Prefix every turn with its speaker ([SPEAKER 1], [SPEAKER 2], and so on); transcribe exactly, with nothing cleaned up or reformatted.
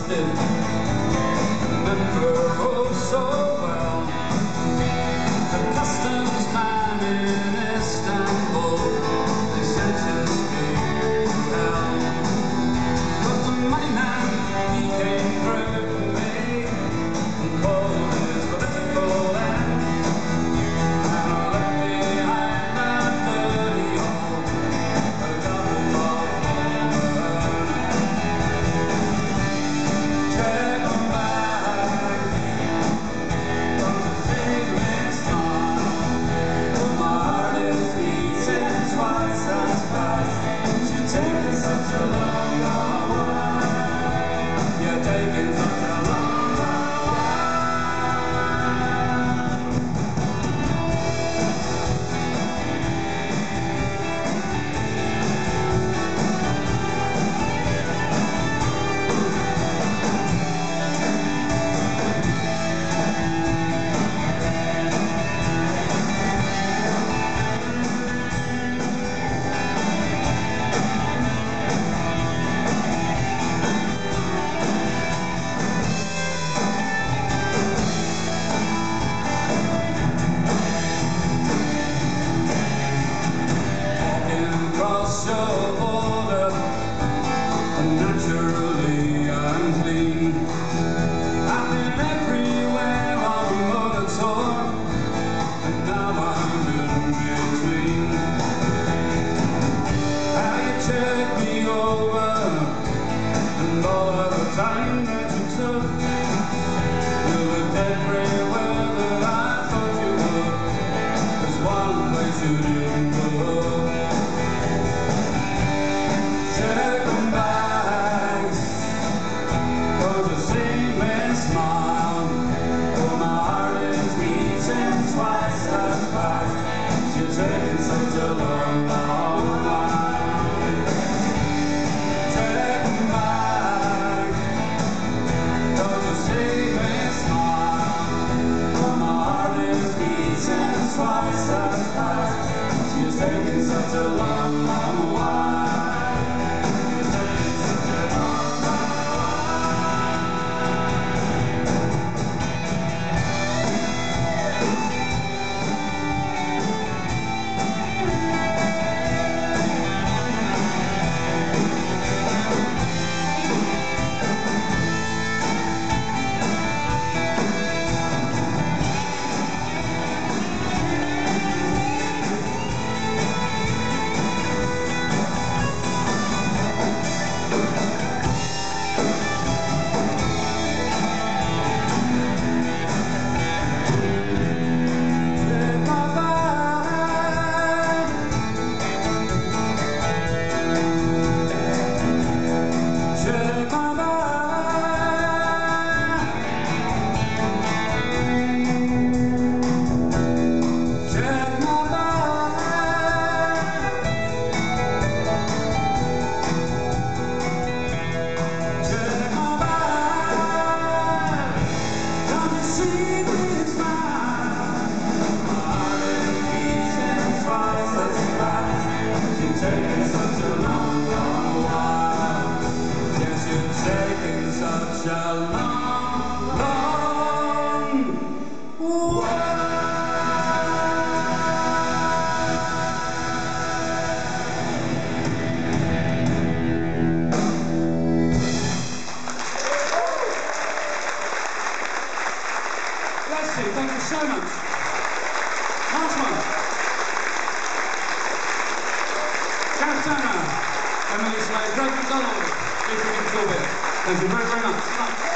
[SPEAKER 1] trusted. Remember oh so well the customs man in Istanbul. They sentenced me to hell, but the money man, he came through for me and pulled his political end. And I left behind that dirty old government of Take them back from the feeling smile. But my heart is beating twice as fast. You're taking such a long, long while. You're taking such a long, long across your border, naturally I'm clean. I've been everywhere on a motor tour, and now I'm in between. How you checked me over, and all of the time that you took, you looked everywhere that I thought you would. There's one place you didn't go. Check them bags, cause you see me smile. Oh, my heart is beating twice as fast. You're taking such a long, long while. Check them back, cause you see me smile. Oh, my heart is beating twice as fast. You're taking such a long, long while. Taking such a long, long while. Yes, you're taking such a long, long while. Bless you, thank you so much. Nice one. Emily Slade, Greg McDonald, thank you very, very much.